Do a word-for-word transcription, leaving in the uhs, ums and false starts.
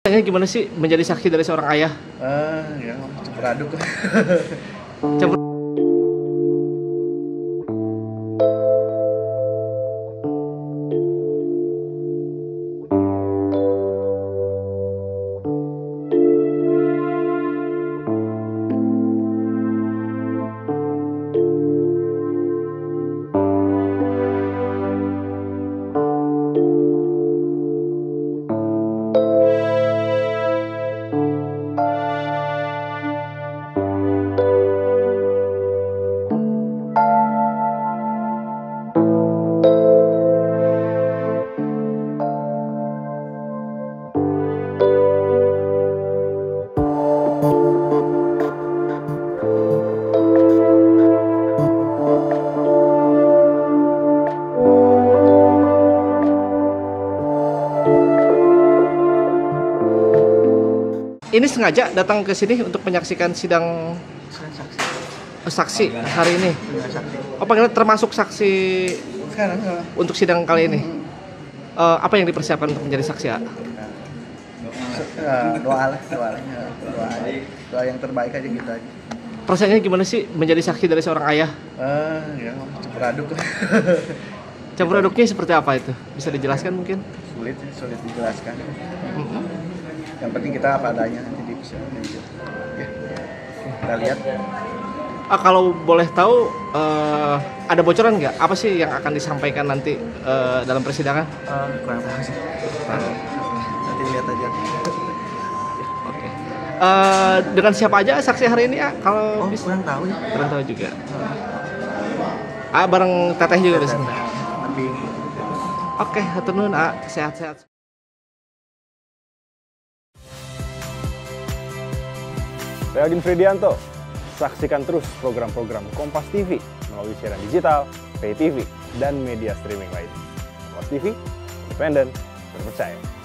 Rasanya gimana sih menjadi saksi dari seorang ayah? Ah, ya campur aduk. Campur Ini sengaja datang ke sini untuk menyaksikan sidang Saksi. saksi hari ini. Benar, saksi. Oh, panggilan termasuk saksi Sekarang ya. untuk sidang kali ini. Eh, apa yang dipersiapkan untuk menjadi saksi? Ya? Ya, doa lah, doa lah, ya, doa, doa yang terbaik aja kita. Aja. Perasaannya gimana sih menjadi saksi dari seorang ayah? Ah, ya campur aduk. Campur aduknya seperti apa itu? Bisa dijelaskan mungkin? Sulit, sulit dijelaskan. Mm-hmm. Yang penting kita apa adanya nanti di persidangan. Ya. Kita lihat. Ah, kalau boleh tahu, eh, ada bocoran nggak? Apa sih yang akan disampaikan nanti eh, dalam persidangan? Uh, kurang tahu sih. Nanti lihat aja. Oke. Eh, dengan siapa aja saksi hari ini ya? Kalau Oh, bisa, kurang tahu ya. kurang tahu juga. Ah, bareng teteh juga di sini. Lebih. Oke, hatur nuhun, ah, sehat-sehat. Saya Agin Fridianto. Saksikan terus program-program Kompas T V melalui siaran digital, pay T V, dan media streaming lain. Kompas T V, independen, terpercaya.